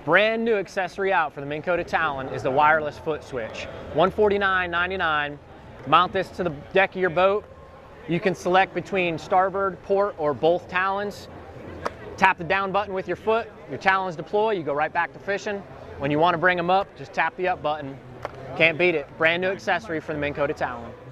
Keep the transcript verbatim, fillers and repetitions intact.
Brand new accessory out for the Minn Kota Talon is the wireless foot switch. one forty-nine ninety-nine. Mount this to the deck of your boat. You can select between starboard, port, or both talons. Tap the down button with your foot. Your talons deploy. You go right back to fishing. When you want to bring them up, just tap the up button. Can't beat it. Brand new accessory for the Minn Kota Talon.